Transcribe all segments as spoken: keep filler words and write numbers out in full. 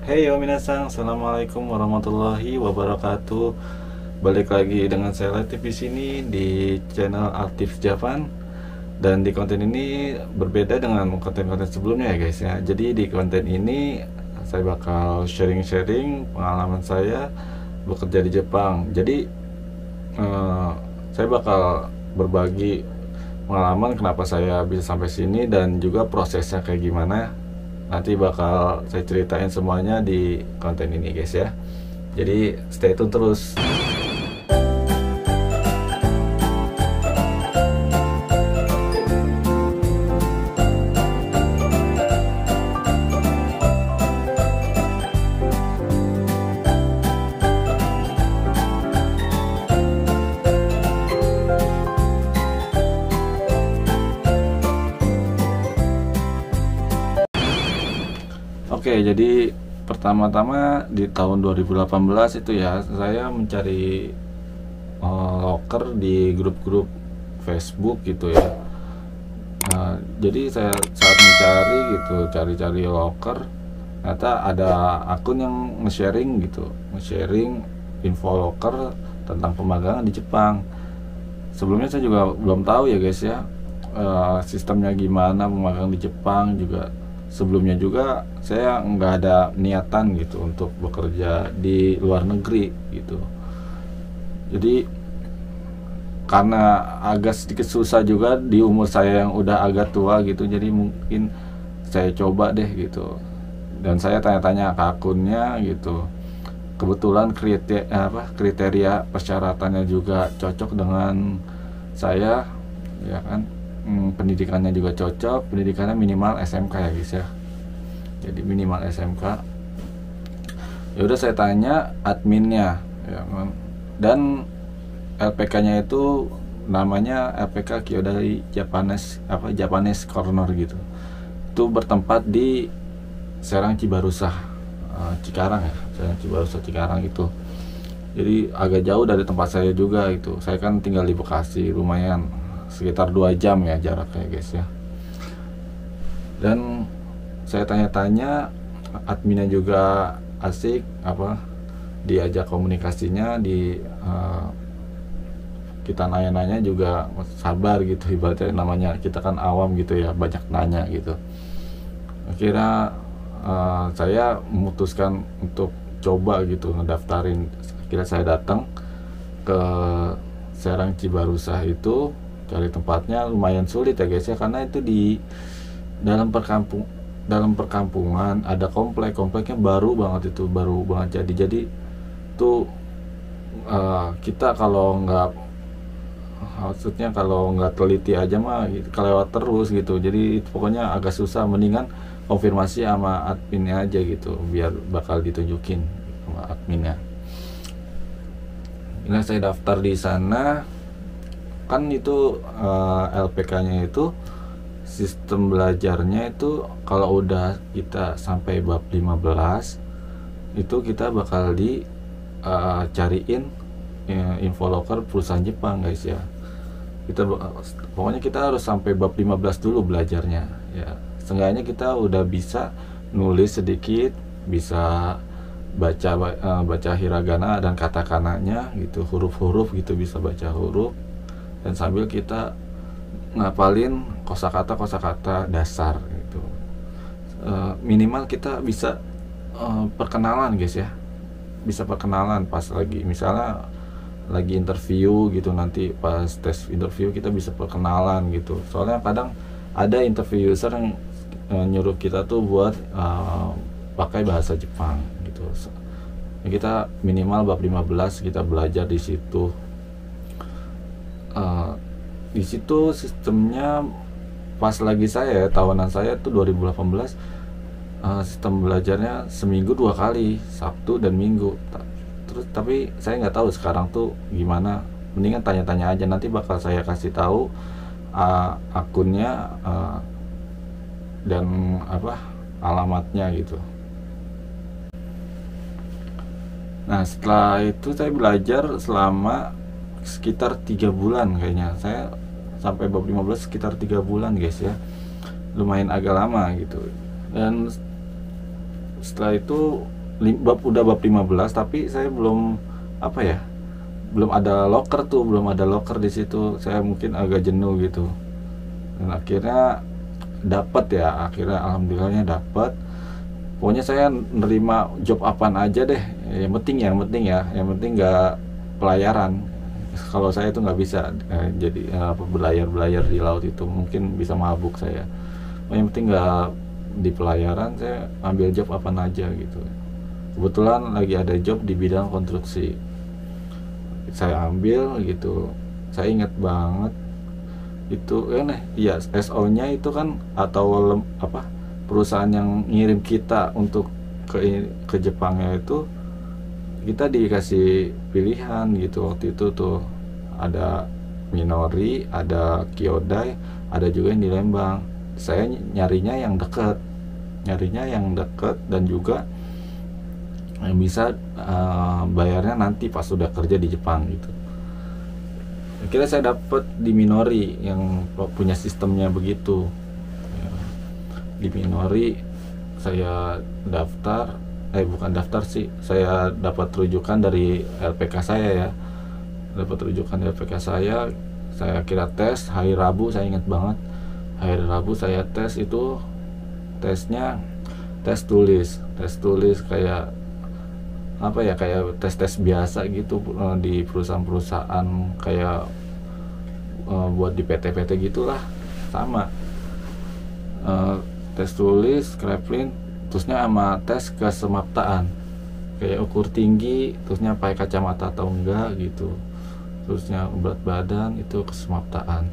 Heyo minasan, assalamualaikum warahmatullahi wabarakatuh. Balik lagi dengan saya Latif di sini di channel Aktif Javan. Dan di konten ini berbeda dengan konten-konten sebelumnya ya guys ya. Jadi di konten ini saya bakal sharing-sharing pengalaman saya bekerja di Jepang. Jadi eh, saya bakal berbagi pengalaman kenapa saya bisa sampai sini dan juga prosesnya kayak gimana. Nanti bakal saya ceritain semuanya di konten ini guys ya. Jadi stay tune terus. Oke, jadi pertama-tama di tahun dua ribu delapan belas itu ya, saya mencari uh, loker di grup-grup Facebook gitu ya. Nah, jadi saya saat mencari gitu, cari-cari loker, ternyata ada akun yang nge-sharing gitu, nge-sharing info loker tentang pemagangan di Jepang. Sebelumnya saya juga belum tahu ya guys ya, uh, sistemnya gimana pemagang di Jepang juga. Sebelumnya juga saya nggak ada niatan gitu untuk bekerja di luar negeri gitu. Jadi karena agak sedikit susah juga di umur saya yang udah agak tua gitu, jadi mungkin saya coba deh gitu. Dan saya tanya-tanya ke akunnya gitu. Kebetulan kriteria apa kriteria persyaratannya juga cocok dengan saya, ya kan. Hmm, pendidikannya juga cocok, pendidikannya minimal S M K ya guys ya. Jadi minimal S M K. Ya udah saya tanya adminnya, ya kan. Dan L P K-nya itu namanya L P K Kyodai Japanese apa Japanese Corner gitu. Itu bertempat di Serang Cibarusah, uh, Cikarang ya, Serang Cibarusah Cikarang itu. Jadi agak jauh dari tempat saya juga itu. Saya kan tinggal di Bekasi, lumayan sekitar dua jam ya jaraknya guys ya. Dan saya tanya-tanya, adminnya juga asik, apa diajak komunikasinya, di uh, kita nanya-nanya juga sabar gitu, ibaratnya namanya kita kan awam gitu ya, banyak nanya gitu. Akhirnya uh, saya memutuskan untuk coba gitu ngedaftarin. Akhirnya saya datang ke Serang Cibarusah itu, cari tempatnya lumayan sulit ya guys ya, karena itu di dalam perkampung dalam perkampungan, ada komplek kompleknya baru banget, itu baru banget jadi jadi tuh uh, kita kalau nggak maksudnya kalau nggak teliti aja mah gitu, kelewat terus gitu. Jadi itu pokoknya agak susah, mendingan konfirmasi sama adminnya aja gitu, biar bakal ditunjukin sama adminnya. Ini saya daftar di sana kan itu, uh, L P K-nya itu sistem belajarnya itu kalau udah kita sampai bab lima belas itu kita bakal di uh, cariin uh, info loker perusahaan Jepang guys ya. Kita pokoknya kita harus sampai bab lima belas dulu belajarnya ya. Seenggaknya kita udah bisa nulis sedikit, bisa baca uh, baca hiragana dan katakananya gitu, huruf-huruf gitu, bisa baca huruf. Dan sambil kita ngapalin kosakata kosakata dasar gitu. E, minimal kita bisa e, perkenalan guys ya, bisa perkenalan pas lagi misalnya lagi interview gitu, nanti pas tes interview kita bisa perkenalan gitu. Soalnya kadang ada interviewer yang e, nyuruh kita tuh buat e, pakai bahasa Jepang gitu. Ya, kita minimal bab lima belas kita belajar di situ. Uh, di situ sistemnya pas lagi saya tahunan saya tuh dua ribu delapan belas, uh, sistem belajarnya seminggu dua kali, Sabtu dan Minggu. Terus tapi saya nggak tahu sekarang tuh gimana, mendingan tanya-tanya aja, nanti bakal saya kasih tahu uh, akunnya uh, dan apa alamatnya gitu. Nah setelah itu saya belajar selama sekitar tiga bulan kayaknya, saya sampai bab lima belas sekitar tiga bulan guys ya, lumayan agak lama gitu. Dan setelah itu lim- bab udah bab lima belas tapi saya belum apa ya, belum ada locker tuh, belum ada locker di situ. Saya mungkin agak jenuh gitu. Dan akhirnya dapat ya, akhirnya alhamdulillahnya dapat. Pokoknya saya nerima job apaan aja deh. Yang penting yang penting ya, yang penting nggak pelayaran. Kalau saya itu nggak bisa eh, jadi eh, apa, belayar-belayar di laut itu mungkin bisa mabuk saya. Yang penting nggak di pelayaran, saya ambil job apaan aja gitu. Kebetulan lagi ada job di bidang konstruksi, saya ambil gitu. Saya ingat banget itu kan ya, S O-nya itu kan atau lem, apa, perusahaan yang ngirim kita untuk ke ke Jepangnya itu, kita dikasih pilihan gitu waktu itu tuh, ada Minori, ada Kyodai, ada juga yang di Lembang. Saya nyarinya yang dekat, nyarinya yang dekat dan juga yang bisa uh, bayarnya nanti pas sudah kerja di Jepang gitu. Akhirnya saya dapat di Minori yang punya sistemnya begitu ya. Di Minori saya daftar, eh bukan daftar sih, saya dapat rujukan dari L P K saya ya, dapat rujukan dari L P K saya. Saya kira tes hari Rabu, saya ingat banget, hari Rabu saya tes. Itu tesnya tes tulis, tes tulis kayak apa ya, kayak tes-tes biasa gitu di perusahaan-perusahaan kayak uh, buat di P T-P T gitulah, sama uh, tes tulis, scrapling, terusnya sama tes kesemaptaan, kayak ukur tinggi, terusnya pakai kacamata atau enggak gitu, terusnya berat badan, itu kesemaptaan.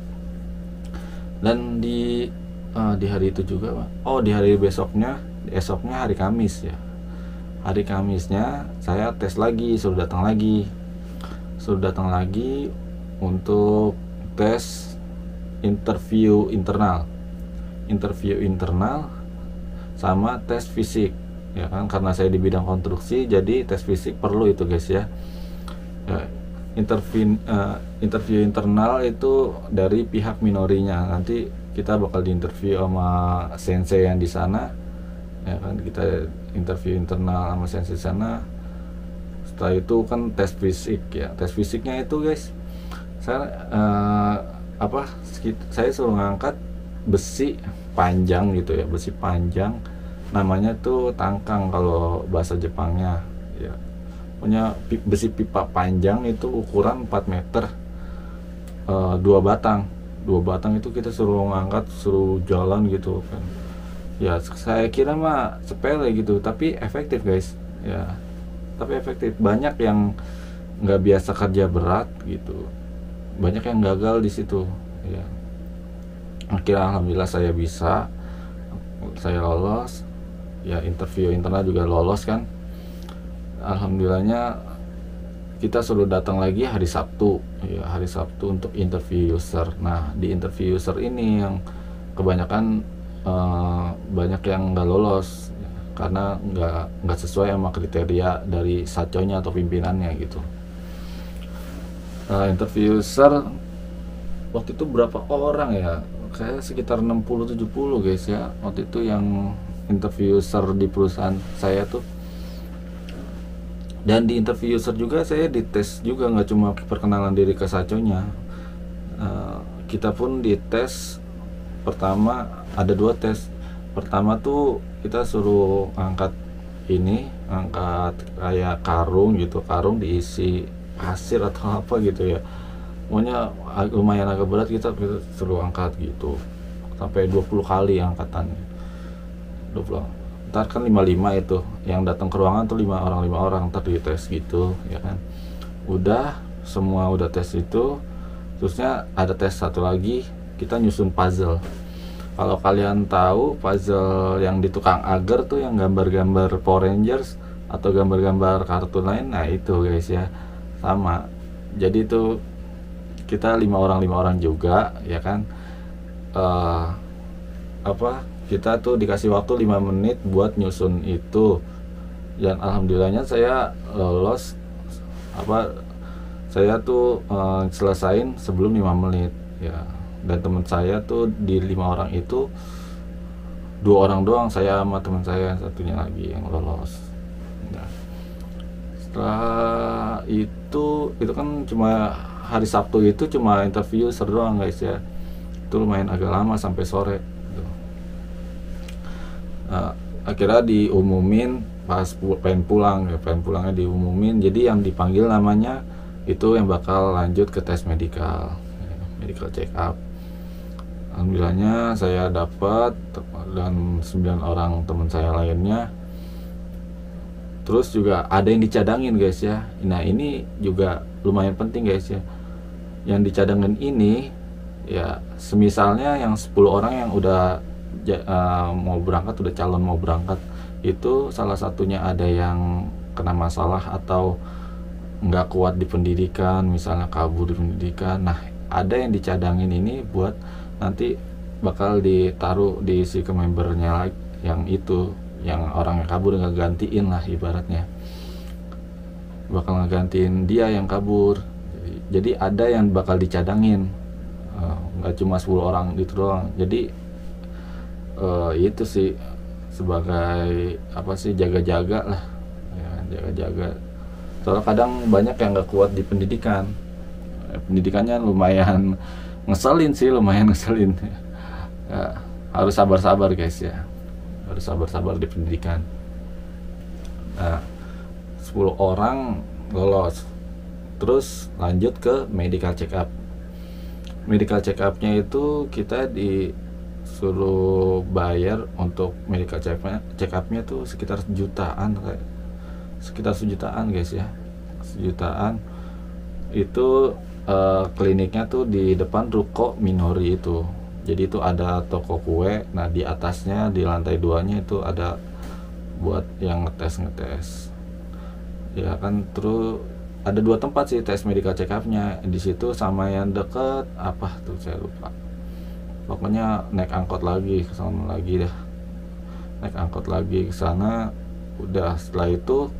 Dan di uh, di hari itu juga, oh di hari besoknya, esoknya hari Kamis ya, hari Kamisnya saya tes lagi, suruh datang lagi suruh datang lagi untuk tes interview internal interview internal sama tes fisik ya kan, karena saya di bidang konstruksi jadi tes fisik perlu itu guys ya, ya interview uh, interview internal itu dari pihak Minorinya. Nanti kita bakal diinterview sama sensei yang di sana ya kan, kita interview internal sama sensei sana. Setelah itu kan tes fisik ya, tes fisiknya itu guys, saya uh, apa saya suruh ngangkat besi panjang gitu ya, besi panjang, namanya tuh tangkang kalau bahasa Jepangnya ya. Punya besi pipa panjang itu ukuran empat meter, uh, dua batang dua batang itu kita suruh ngangkat, suruh jalan gitu kan ya. Saya kira mah sepele gitu, tapi efektif guys ya, tapi efektif. Banyak yang nggak biasa kerja berat gitu, banyak yang gagal di situ ya. Akhirnya alhamdulillah saya bisa, saya lolos ya, interview internal juga lolos kan, alhamdulillahnya. Kita suruh datang lagi hari Sabtu ya, hari Sabtu untuk interview user. Nah di interview user ini yang kebanyakan uh, banyak yang nggak lolos ya, karena nggak nggak sesuai sama kriteria dari saconya atau pimpinannya gitu. Uh, interview user waktu itu berapa orang ya, kayak sekitar enam puluh tujuh puluh guys ya waktu itu yang interview user di perusahaan saya tuh. Dan di interview user juga saya dites juga, nggak cuma perkenalan diri ke saconya. Uh, kita pun dites. Pertama ada dua tes. Pertama tuh kita suruh angkat ini, angkat kayak karung gitu, karung diisi pasir atau apa gitu ya. Pokoknya lumayan agak berat, kita, kita suruh angkat gitu sampai dua puluh kali angkatan. dua puluh. Ntar kan lima puluh lima itu yang datang ke ruangan tuh lima orang lima orang ntar di tes gitu ya kan. Udah semua udah tes itu, terusnya ada tes satu lagi, kita nyusun puzzle. Kalau kalian tahu puzzle yang di tukang agar tuh, yang gambar-gambar Power Rangers atau gambar-gambar kartun lain, nah itu guys ya, sama. Jadi itu kita lima orang lima orang juga ya kan. Uh, apa kita tuh dikasih waktu lima menit buat nyusun itu, dan alhamdulillahnya saya lolos. Apa saya tuh uh, selesain sebelum lima menit ya. Dan teman saya tuh di lima orang itu dua orang doang, saya sama teman saya satunya lagi yang lolos Nah, setelah itu itu kan cuma hari Sabtu itu cuma interview seru doang guys ya, itu lumayan agak lama sampai sore gitu. Nah, akhirnya diumumin pas pu- pengen pulang ya, pengen pulangnya diumumin, jadi yang dipanggil namanya itu yang bakal lanjut ke tes medikal, ya, medical check up. Alhamdulillahnya saya dapat, dan sembilan orang teman saya lainnya. Terus juga ada yang dicadangin guys ya. Nah ini juga lumayan penting guys ya. Yang dicadangin ini ya, semisalnya yang sepuluh orang yang udah ja- eh, mau berangkat, udah calon mau berangkat, itu salah satunya ada yang kena masalah atau nggak kuat di pendidikan, misalnya kabur di pendidikan. Nah ada yang dicadangin ini buat nanti bakal ditaruh di si ke membernya lagi, yang itu yang orang yang kabur nggak gantiin lah ibaratnya, bakal ngegantiin dia yang kabur. Jadi ada yang bakal dicadangin, eh, nggak cuma sepuluh orang gitu doang. Jadi eh, itu sih sebagai apa sih, jaga-jaga lah ya, jaga-jaga. Soalnya kadang banyak yang nggak kuat di pendidikan. Eh, pendidikannya lumayan ngeselin sih, lumayan ngeselin ya, harus sabar-sabar guys ya, harus sabar-sabar di pendidikan. Nah sepuluh orang lolos, terus lanjut ke medical check up. Medical check upnya itu kita disuruh bayar untuk medical check upnya, check upnya tuh sekitar sejutaan, kayak sekitar sejutaan guys ya, sejutaan. Itu eh, kliniknya tuh di depan ruko Minori itu. Jadi itu ada toko kue. Nah di atasnya, di lantai duanya itu ada buat yang ngetes ngetes ya kan. Terus ada dua tempat sih tes medical check upnya di situ, sama yang deket apa tuh saya lupa. Pokoknya naik angkot lagi ke sana lagi dah, naik angkot lagi ke sana. Udah setelah itu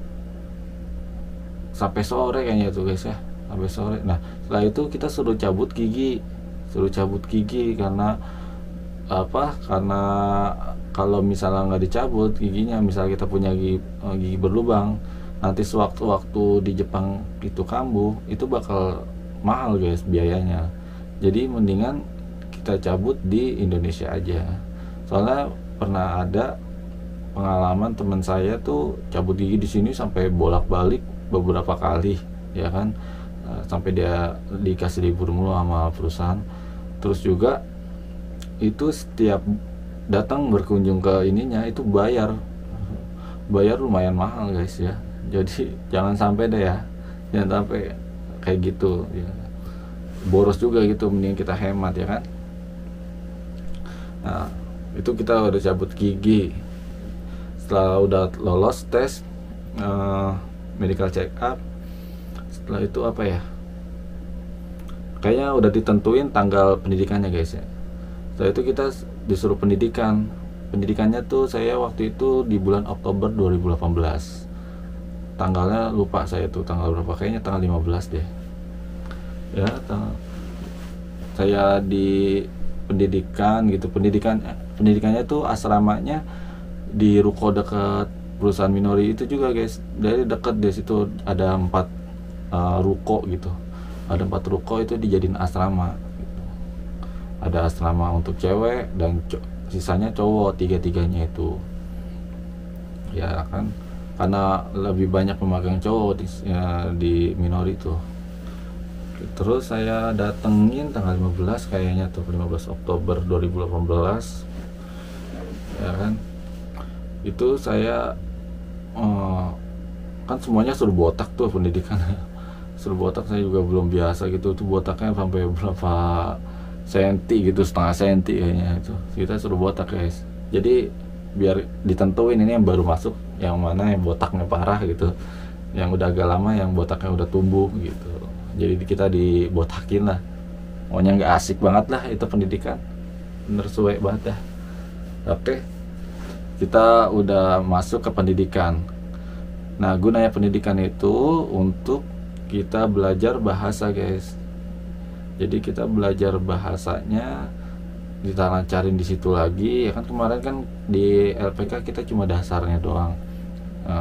sampai sore kayaknya itu guys ya, sampai sore. Nah setelah itu kita suruh cabut gigi, suruh cabut gigi karena apa, karena kalau misalnya nggak dicabut giginya, misal kita punya gigi, gigi berlubang, nanti sewaktu-waktu di Jepang itu kambuh, itu bakal mahal guys biayanya. Jadi mendingan kita cabut di Indonesia aja. Soalnya pernah ada pengalaman teman saya tuh cabut gigi di sini sampai bolak-balik beberapa kali ya kan. Eh, sampai dia dikasih libur mulu sama perusahaan. Terus juga itu setiap datang berkunjung ke ininya itu bayar bayar lumayan mahal guys ya. Jadi jangan sampai deh ya, jangan sampai kayak gitu ya, boros juga gitu, mending kita hemat ya kan. Nah itu kita udah cabut gigi, setelah udah lolos tes uh, medical check up. Setelah itu apa ya, kayaknya udah ditentuin tanggal pendidikannya guys ya. Setelah itu kita disuruh pendidikan. Pendidikannya tuh saya waktu itu di bulan Oktober dua ribu delapan belas. Tanggalnya lupa saya tuh tanggal berapa, kayaknya tanggal lima belas deh. Ya, tanggal. Saya di pendidikan gitu. Pendidikan pendidikannya tuh asramanya di ruko dekat perusahaan Minori itu juga guys. Dari dekat di situ ada empat uh, ruko gitu. Ada empat ruko itu dijadiin asrama. Ada asrama untuk cewek dan co- sisanya cowok, tiga-tiganya itu ya kan, karena lebih banyak pemagang cowok di, ya, di Minori itu. Terus saya datengin tanggal lima belas kayaknya tuh, lima belas Oktober dua ribu delapan belas ya kan. Itu saya eh, kan semuanya suruh botak tuh pendidikan suruh botak. Saya juga belum biasa gitu tuh, botaknya sampai berapa senti gitu, setengah senti kayaknya itu. Kita suruh botak guys. Jadi biar ditentuin ini yang baru masuk yang mana yang botaknya parah gitu, yang udah agak lama yang botaknya udah tumbuh gitu. Jadi kita dibotakin lah. Pokoknya nggak asik banget lah itu pendidikan, bener suwe banget ya. Oke, kita udah masuk ke pendidikan. Nah gunanya pendidikan itu untuk kita belajar bahasa guys. Jadi kita belajar bahasanya, dilancarin di situ lagi ya kan. Kemarin kan di L P K kita cuma dasarnya doang, uh,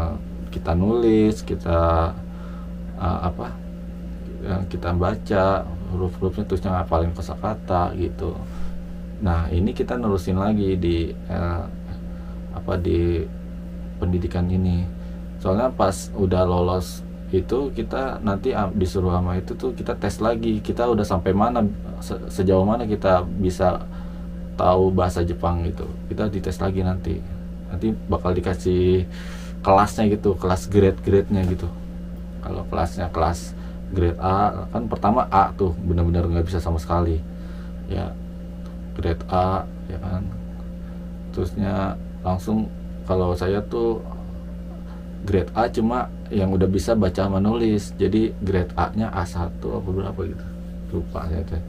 kita nulis, kita uh, apa yang kita baca huruf-hurufnya, terusnya ngapalin kosakata gitu. Nah ini kita nerusin lagi di eh, apa di pendidikan ini, soalnya pas udah lolos itu kita nanti disuruh sama itu tuh kita tes lagi, kita udah sampai mana, se- sejauh mana kita bisa tahu bahasa Jepang gitu, kita dites lagi nanti. Nanti bakal dikasih kelasnya gitu, kelas grade-grade-nya gitu. Kalau kelasnya kelas grade A kan, pertama A tuh benar-benar nggak bisa sama sekali ya, grade A ya kan, terusnya langsung. Kalau saya tuh grade A cuma yang udah bisa baca sama nulis, jadi grade A nya A satu apa berapa gitu, lupa saya tuh.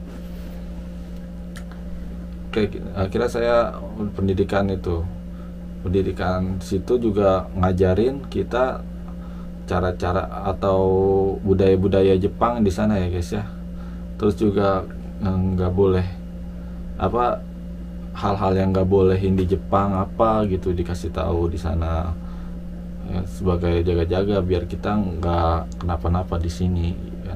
Oke, akhirnya saya pendidikan itu, pendidikan situ juga ngajarin kita cara-cara atau budaya-budaya Jepang di sana ya guys ya. Terus juga nggak boleh apa, hal-hal yang nggak bolehin di Jepang apa gitu dikasih tahu di sana ya, sebagai jaga-jaga biar kita nggak kenapa-napa di sini kan.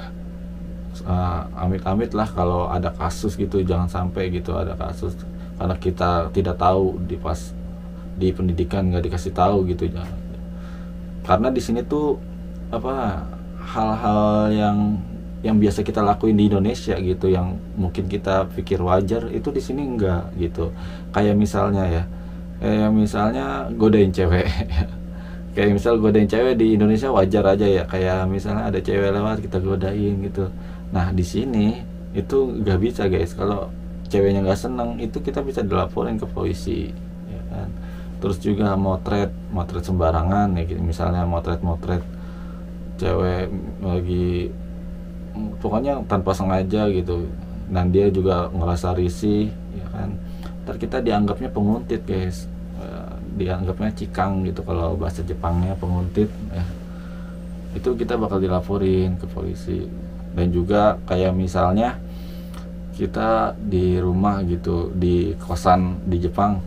Uh, amit-amit lah kalau ada kasus gitu, jangan sampai gitu ada kasus karena kita tidak tahu di pas di pendidikan nggak dikasih tahu gitu, jangan. Karena di sini tuh apa, hal-hal yang yang biasa kita lakuin di Indonesia gitu, yang mungkin kita pikir wajar, itu di sini enggak gitu. Kayak misalnya ya, kayak misalnya godain cewek. Kayak misal godain cewek di Indonesia wajar aja ya, kayak misalnya ada cewek lewat kita godain gitu. Nah di sini itu nggak bisa guys, kalau ceweknya nggak seneng itu kita bisa dilaporin ke polisi ya kan. Terus juga motret motret sembarangan ya gitu, misalnya motret-motret cewek lagi, pokoknya tanpa sengaja gitu, dan dia juga ngerasa risih ya kan, ntar kita dianggapnya penguntit guys, dianggapnya cikang gitu kalau bahasa Jepangnya penguntit ya. Itu kita bakal dilaporin ke polisi. Dan juga kayak misalnya kita di rumah gitu, di kosan di Jepang,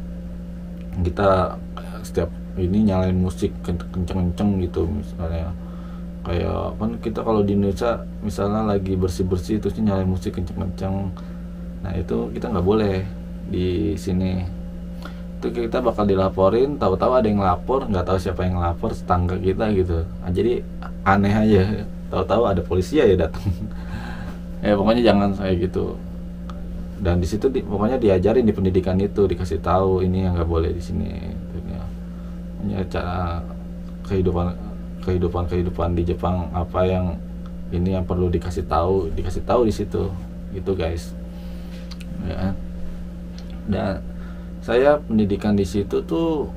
kita setiap ini nyalain musik kenceng-kenceng gitu, misalnya kayak kan kita kalau di Indonesia misalnya lagi bersih-bersih terus nyalain musik kenceng-kenceng, nah itu kita nggak boleh di sini. Itu kita bakal dilaporin, tahu-tahu ada yang lapor, nggak tahu siapa yang lapor, tetangga kita gitu. Nah, jadi aneh aja, tahu-tahu ada polisi ya datang. Ya pokoknya jangan kayak gitu. Dan di situ di, pokoknya diajarin di pendidikan itu, dikasih tahu ini yang nggak boleh di sini. Ya, cara kehidupan kehidupan kehidupan di Jepang apa yang ini yang perlu dikasih tahu, dikasih tahu di situ gitu guys ya. Dan saya pendidikan di situ tuh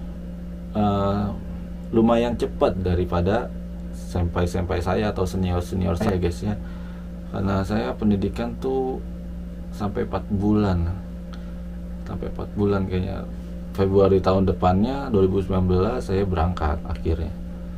uh, lumayan cepat daripada senpai-senpai saya atau senior-senior saya guys ya, karena saya pendidikan tuh sampai empat bulan sampai empat bulan kayaknya. Februari tahun depannya dua ribu sembilan belas saya berangkat akhirnya.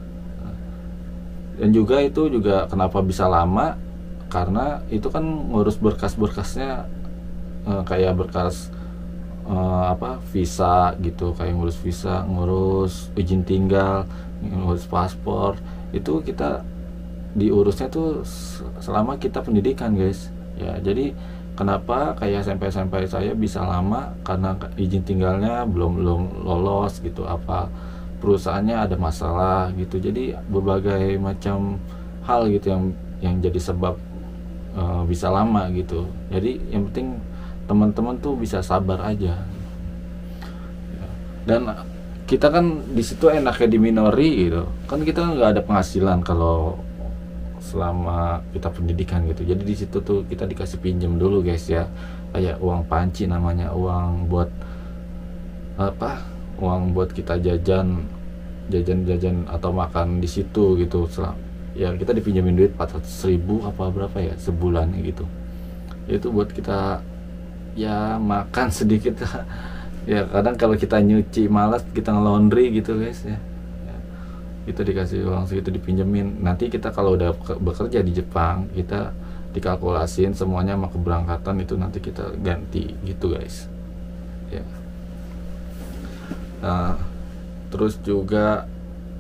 Dan juga itu juga kenapa bisa lama, karena itu kan ngurus berkas-berkasnya eh, kayak berkas eh, apa visa gitu, kayak ngurus visa, ngurus izin tinggal, ngurus paspor, itu kita diurusnya tuh selama kita pendidikan guys ya. Jadi kenapa kayak sampai-sampai saya bisa lama, karena izin tinggalnya belum belum lolos gitu, apa perusahaannya ada masalah gitu, jadi berbagai macam hal gitu yang yang jadi sebab uh, bisa lama gitu. Jadi yang penting teman-teman tuh bisa sabar aja. Dan kita kan di situ enaknya di minori gitu, kan kita nggak ada penghasilan kalau selama kita pendidikan gitu. Jadi di situ tuh kita dikasih pinjam dulu guys ya, kayak uang panci namanya, uang buat apa, uang buat kita jajan jajan-jajan atau makan di situ gitu. Selam, ya kita dipinjamin duit empat ratus ribu apa berapa ya sebulan gitu. Itu buat kita ya makan sedikit. Ya kadang kalau kita nyuci malas, kita nge-laundry gitu guys ya, itu dikasih uang segitu dipinjemin. Nanti kita kalau udah bekerja di Jepang, kita dikalkulasin semuanya sama keberangkatan, itu nanti kita ganti gitu guys ya. Nah, terus juga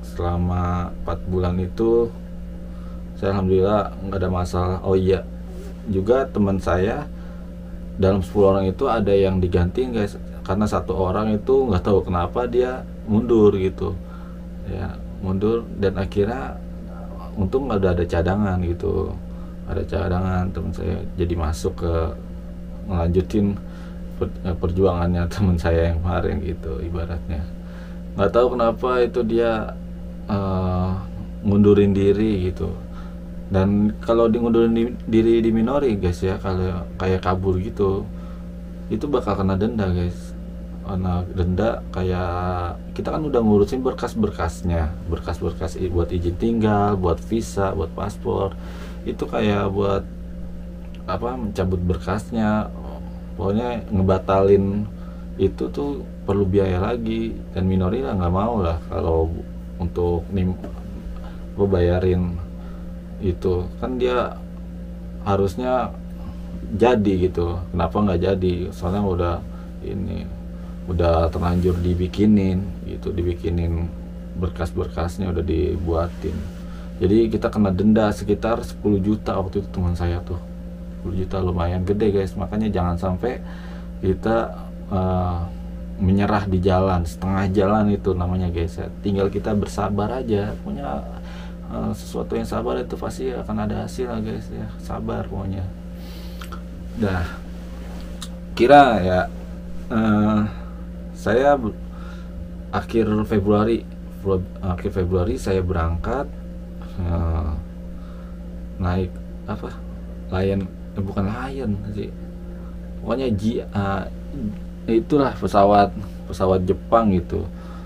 selama empat bulan itu saya alhamdulillah nggak ada masalah. Oh iya, juga teman saya dalam sepuluh orang itu ada yang digantiin guys, karena satu orang itu nggak tahu kenapa dia mundur gitu ya, mundur, dan akhirnya untung ada ada cadangan gitu, ada cadangan teman saya jadi masuk ke ngelanjutin per, perjuangannya teman saya yang kemarin gitu ibaratnya. Nggak tahu kenapa itu dia uh, ngundurin diri gitu. Dan kalau di ngundurin di, diri di minori guys ya, kalau kayak kabur gitu, itu bakal kena denda guys. Kena denda, kayak kita kan udah ngurusin berkas-berkasnya, berkas-berkas buat izin tinggal, buat visa, buat paspor, itu kayak buat apa, mencabut berkasnya, pokoknya ngebatalin itu tuh perlu biaya lagi. Dan minori lah nggak mau lah kalau untuk nim bayarin itu, kan dia harusnya jadi gitu, kenapa nggak jadi, soalnya udah ini udah terlanjur dibikinin gitu, dibikinin berkas-berkasnya udah dibuatin. Jadi kita kena denda sekitar sepuluh juta waktu itu teman saya tuh. Sepuluh juta lumayan gede guys, makanya jangan sampai kita uh, menyerah di jalan, setengah jalan itu namanya guys ya. Tinggal kita bersabar aja, punya Uh, sesuatu yang sabar itu pasti akan ada hasil lah guys ya, sabar pokoknya. Dah kira ya uh, saya akhir Februari akhir Februari saya berangkat uh, naik apa Lion, eh, bukan Lion sih, pokoknya G, uh, itulah pesawat pesawat Jepang gitu.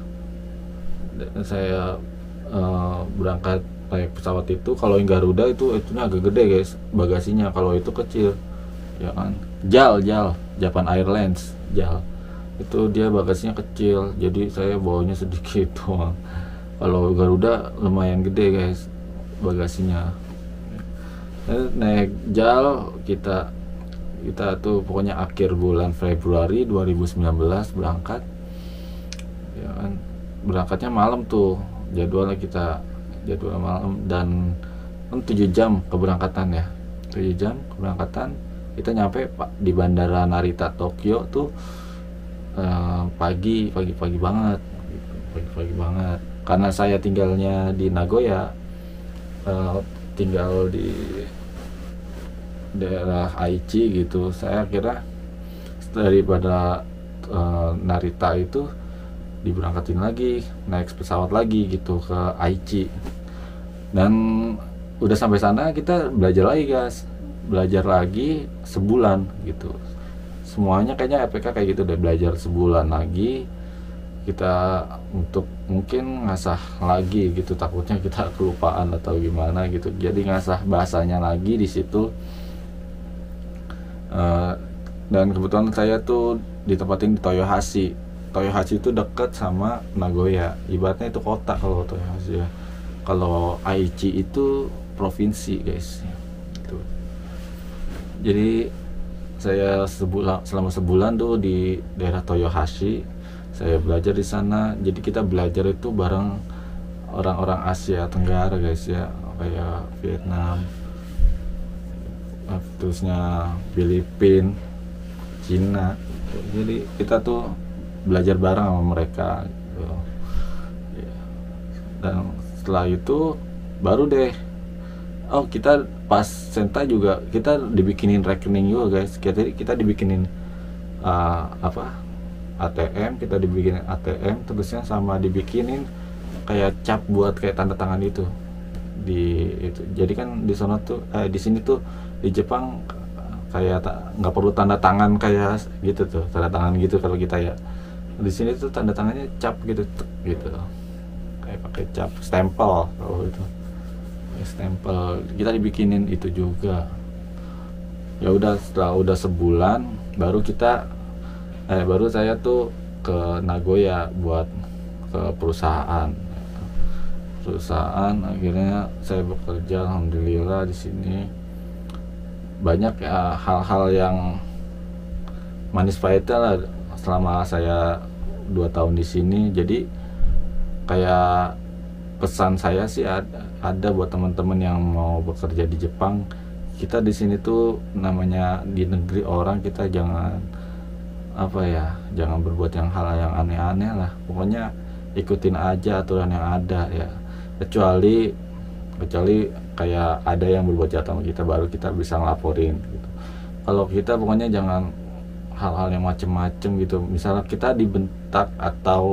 Dan saya uh, berangkat naik pesawat itu. Kalau yang Garuda itu itunya agak gede guys bagasinya, kalau itu kecil ya kan. JAL JAL Japan Airlines JAL itu dia bagasinya kecil, jadi saya bawanya sedikit doang. Kalau Garuda lumayan gede guys bagasinya. Naik JAL kita kita tuh pokoknya akhir bulan Februari dua ribu sembilan belas berangkat ya kan. Berangkatnya malam tuh, jadwalnya kita jadwal malam, dan kan tujuh jam keberangkatan ya, tujuh jam keberangkatan. Kita nyampe di bandara Narita Tokyo tuh eh, pagi pagi pagi banget pagi pagi banget karena saya tinggalnya di Nagoya, eh, tinggal di daerah Aichi gitu. Saya kira daripada eh, Narita itu diberangkatin lagi, naik pesawat lagi gitu ke Aichi. Dan udah sampai sana kita belajar lagi guys, belajar lagi sebulan gitu. Semuanya kayaknya R P K kayak gitu deh, belajar sebulan lagi kita untuk mungkin ngasah lagi gitu, takutnya kita kelupaan atau gimana gitu. Jadi ngasah bahasanya lagi di situ. Uh, dan kebetulan saya tuh ditempatin di Toyohashi. Toyohashi itu dekat sama Nagoya, ibaratnya itu kota kalau Toyohashi ya. Kalau Aichi itu provinsi guys. Gitu. Jadi saya sebulan, selama sebulan tuh di daerah Toyohashi, saya belajar di sana. Jadi kita belajar itu bareng orang-orang Asia Tenggara guys ya, kayak Vietnam, terusnya Filipina, Cina. Jadi kita tuh belajar bareng sama mereka gitu. Dan setelah itu baru deh, oh kita pas Senta juga kita dibikinin rekening juga guys. Kita kita dibikinin uh, apa A T M, kita dibikinin A T M, terusnya sama dibikinin kayak cap buat kayak tanda tangan itu di itu. Jadi kan di sana tuh eh, di sini tuh di Jepang kayak nggak perlu tanda tangan kayak gitu tuh, tanda tangan gitu kalau kita ya. Di sini tuh tanda tangannya cap gitu gitu, kayak pakai cap stempel kalau itu stempel. Kita dibikinin itu juga. Ya udah, setelah udah sebulan baru kita eh baru saya tuh ke Nagoya buat ke perusahaan perusahaan akhirnya saya bekerja alhamdulillah di sini. Banyak ya hal-hal yang manis pahitnya lah selama saya dua tahun di sini. Jadi kayak pesan saya sih ada, ada buat teman-teman yang mau bekerja di Jepang. Kita di sini tuh namanya di negeri orang, kita jangan apa ya, jangan berbuat yang hal yang aneh-aneh lah. Pokoknya ikutin aja aturan yang ada ya. Kecuali kecuali kayak ada yang berbuat jahat sama kita, baru kita bisa ngelaporin gitu. Kalau kita pokoknya jangan hal-hal yang macem-macem gitu. Misalnya kita dibentak atau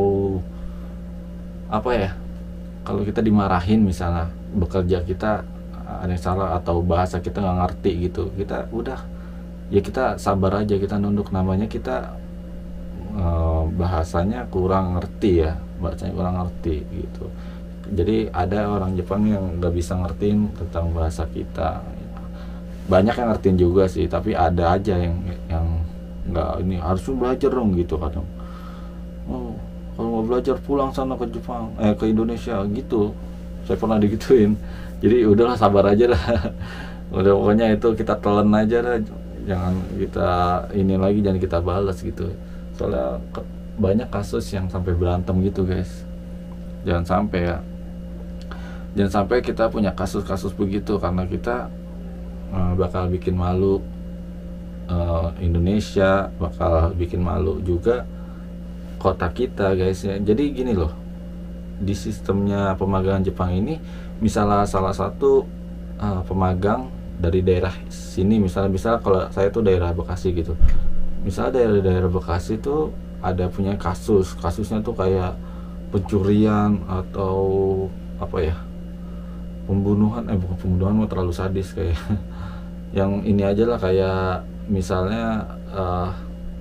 apa ya, kalau kita dimarahin misalnya bekerja kita ada yang salah atau bahasa kita nggak ngerti gitu, kita udah ya kita sabar aja, kita nunduk. Namanya kita e, bahasanya kurang ngerti ya, bahasanya kurang ngerti gitu. Jadi ada orang Jepang yang nggak bisa ngertiin tentang bahasa kita. Banyak yang ngertiin juga sih, tapi ada aja yang yang nggak, ini harus belajar dong gitu kadang. Oh, kalau mau belajar pulang sana ke Jepang, eh ke Indonesia gitu. Saya pernah digituin. Jadi udahlah sabar aja lah. Udah pokoknya itu kita telan aja lah. Jangan kita ini lagi, jangan kita balas gitu. Soalnya ke, banyak kasus yang sampai berantem gitu guys. Jangan sampai ya. Jangan sampai kita punya kasus-kasus begitu, karena kita uh, bakal bikin malu uh, Indonesia, bakal bikin malu juga kota kita guys ya. Jadi gini loh, di sistemnya pemagangan Jepang ini, misalnya salah satu uh, pemagang dari daerah sini, misalnya misalnya kalau saya tuh daerah Bekasi gitu, misalnya daerah-daerah Bekasi tuh ada punya kasus, kasusnya tuh kayak pencurian atau apa ya, pembunuhan, eh bukan pembunuhan, mau terlalu sadis kayak yang ini aja lah, kayak misalnya uh,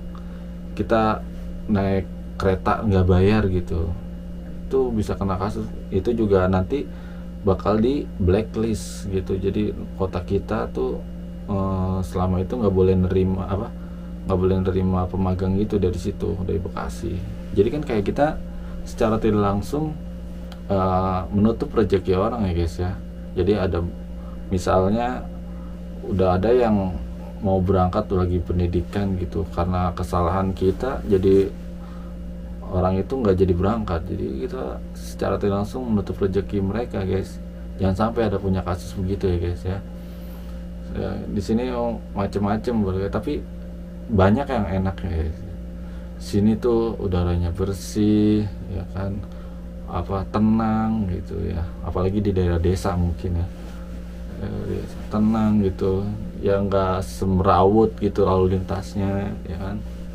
kita naik kereta nggak bayar gitu, itu bisa kena kasus. Itu juga nanti bakal di blacklist gitu. Jadi kota kita tuh eh, selama itu nggak boleh nerima apa nggak boleh nerima pemagang gitu dari situ, dari Bekasi. Jadi kan kayak kita secara tidak langsung eh, menutup rezeki orang ya guys ya. Jadi ada misalnya udah ada yang mau berangkat tuh lagi pendidikan gitu, karena kesalahan kita jadi orang itu nggak jadi berangkat. Jadi kita secara tidak langsung menutup rezeki mereka guys. Jangan sampai ada punya kasus begitu ya guys ya. Ya di sini oh, macem-macem, tapi banyak yang enak ya guys. Sini tuh udaranya bersih ya kan, apa tenang gitu ya. Apalagi di daerah desa mungkin ya, ya tenang gitu, yang nggak semrawut gitu lalu lintasnya ya kan.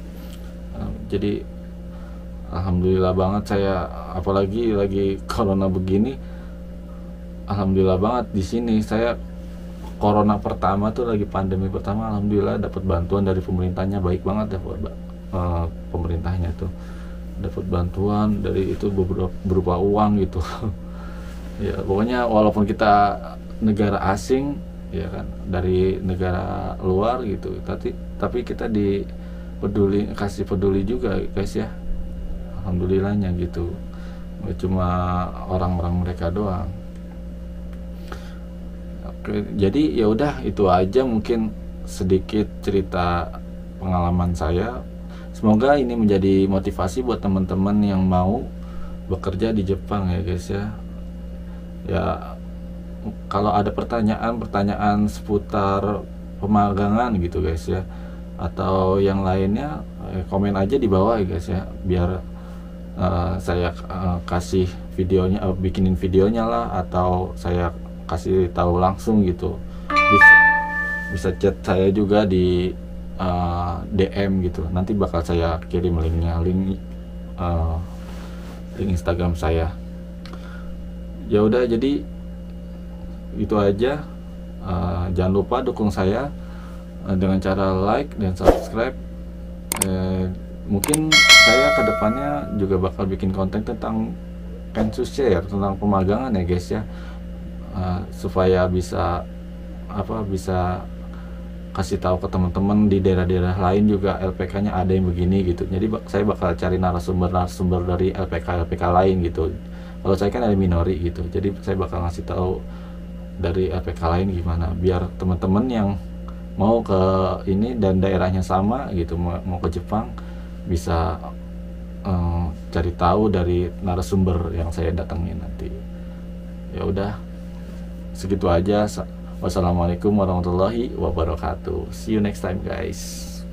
Jadi alhamdulillah banget saya, apalagi lagi corona begini, alhamdulillah banget di sini saya. Corona pertama tuh lagi pandemi pertama, alhamdulillah dapat bantuan dari pemerintahnya, baik banget ya uh, pemerintahnya tuh dapat bantuan dari itu berupa, berupa uang gitu. Ya pokoknya walaupun kita negara asing ya kan, dari negara luar gitu, tapi tapi kita di peduli, kasih peduli juga guys ya. Alhamdulillahnya gitu, nggak cuma orang-orang mereka doang. Oke, jadi ya udah itu aja mungkin sedikit cerita pengalaman saya. Semoga ini menjadi motivasi buat teman-teman yang mau bekerja di Jepang ya guys ya. Ya kalau ada pertanyaan-pertanyaan seputar pemagangan gitu guys ya, atau yang lainnya, komen aja di bawah ya guys ya, biar Uh, saya uh, kasih videonya, uh, bikinin videonya lah, atau saya kasih tahu langsung gitu. Bisa, bisa chat saya juga di uh, D M gitu. Nanti bakal saya kirim linknya, link uh, link Instagram saya. Ya udah, jadi itu aja. Uh, jangan lupa dukung saya uh, dengan cara like dan subscribe. Uh, mungkin saya kedepannya juga bakal bikin konten tentang Kensu Share, tentang pemagangan ya guys ya, uh, supaya bisa apa bisa kasih tahu ke teman-teman di daerah-daerah lain juga L P K-nya ada yang begini gitu. Jadi saya bakal cari narasumber-narasumber dari L P K L P K lain gitu. Kalau saya kan dari Minori gitu, jadi saya bakal ngasih tahu dari L P K lain gimana, biar teman-teman yang mau ke ini dan daerahnya sama gitu, mau, mau ke Jepang, bisa um, cari tahu dari narasumber yang saya datangin nanti. Ya udah, segitu aja. Wassalamualaikum warahmatullahi wabarakatuh. See you next time guys.